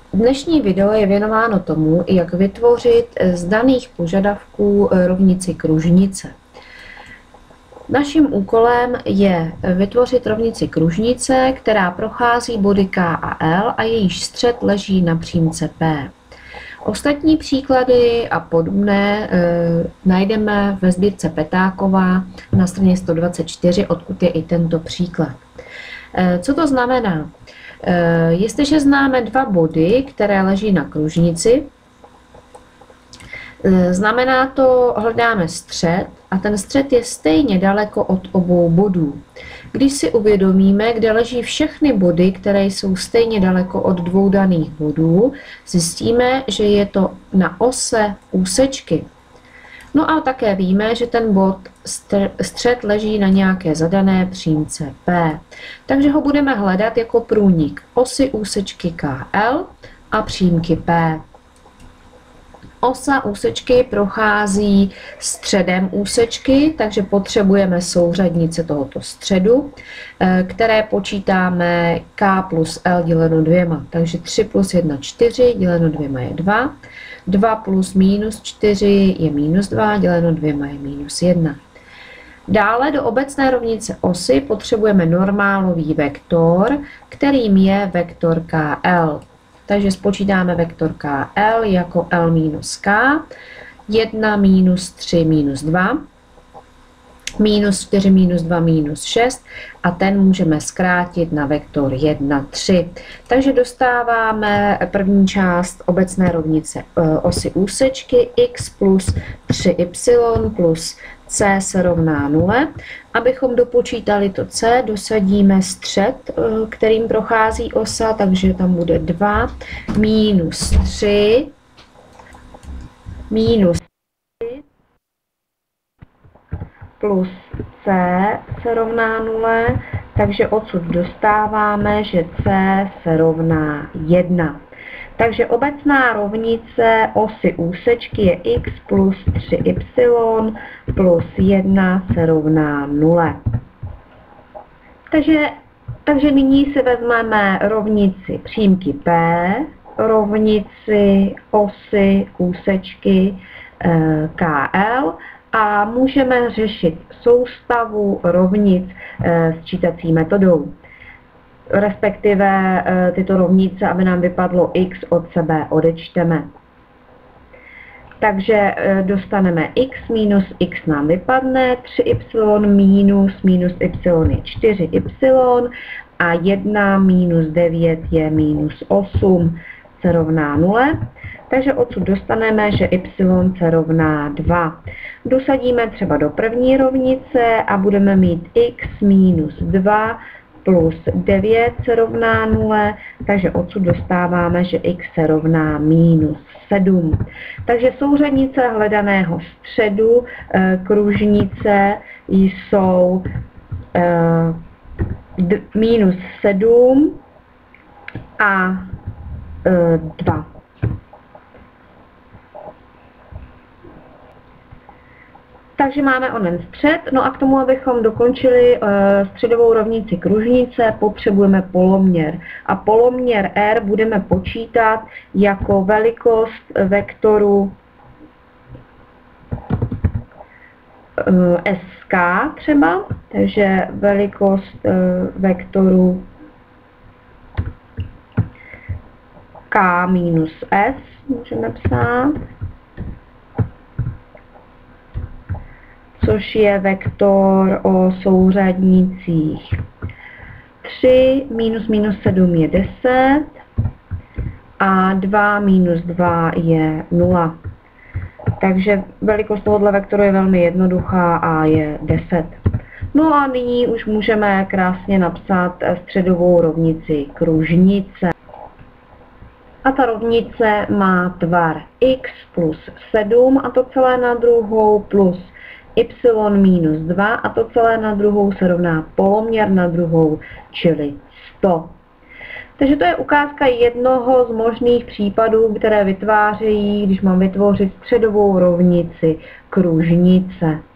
Dnešní video je věnováno tomu, jak vytvořit z daných požadavků rovnici kružnice. Naším úkolem je vytvořit rovnici kružnice, která prochází body K a L a jejíž střed leží na přímce P. Ostatní příklady a podobné najdeme ve sbírce Petáková na straně 124, odkud je i tento příklad. Co to znamená? Jestliže známe dva body, které leží na kružnici, znamená to, hledáme střed a ten střed je stejně daleko od obou bodů. Když si uvědomíme, kde leží všechny body, které jsou stejně daleko od dvou daných bodů, zjistíme, že je to na ose úsečky. No a také víme, že ten bod střed leží na nějaké zadané přímce P. Takže ho budeme hledat jako průnik osy úsečky KL a přímky P. Osa úsečky prochází středem úsečky, takže potřebujeme souřadnice tohoto středu, které počítáme K plus L děleno 2. Takže 3 plus 1 4, děleno 2 je 2. 2 plus minus 4 je minus 2, děleno 2 je minus 1. Dále do obecné rovnice osy potřebujeme normálový vektor, kterým je vektor KL. Takže spočítáme vektor KL jako L minus K, 1 minus 3 minus 2, minus 4 minus 2 minus 6 a ten můžeme zkrátit na vektor 1, 3. Takže dostáváme první část obecné rovnice osy úsečky x plus 3y plus c se rovná 0. Abychom dopočítali to c, dosadíme střed, kterým prochází osa, takže tam bude 2 minus 3 minus 3 plus c se rovná 0, takže odsud dostáváme, že c se rovná 1. Takže obecná rovnice osy úsečky je x plus 3y plus 1 se rovná 0. Takže nyní si vezmeme rovnici přímky P, rovnici osy úsečky KL a můžeme řešit soustavu rovnic sčítací metodou. Respektive tyto rovnice, aby nám vypadlo x, od sebe odečteme. Takže dostaneme x minus x nám vypadne, 3y minus minus y je 4y a 1 minus 9 je minus 8 se rovná 0. Takže odsud dostaneme, že y se rovná 2. Dosadíme třeba do první rovnice a budeme mít x minus 2 plus 9 se rovná 0, takže odsud dostáváme, že x se rovná minus 7. Takže souřadnice hledaného středu kružnice jsou minus 7 a 2. Takže máme onen střed, no a k tomu, abychom dokončili středovou rovnici kružnice, potřebujeme poloměr. A poloměr R budeme počítat jako velikost vektoru SK třeba, takže velikost vektoru K minus S můžeme psát, což je vektor o souřadnicích 3 minus minus 7 je 10 a 2 minus 2 je 0. Takže velikost tohoto vektoru je velmi jednoduchá a je 10. No a nyní už můžeme krásně napsat středovou rovnici kružnice. A ta rovnice má tvar x plus 7 a to celé na druhou plus y minus 2 a to celé na druhou se rovná poloměr na druhou, čili 100. Takže to je ukázka jednoho z možných případů, které vytvářejí, když mám vytvořit středovou rovnici kružnice.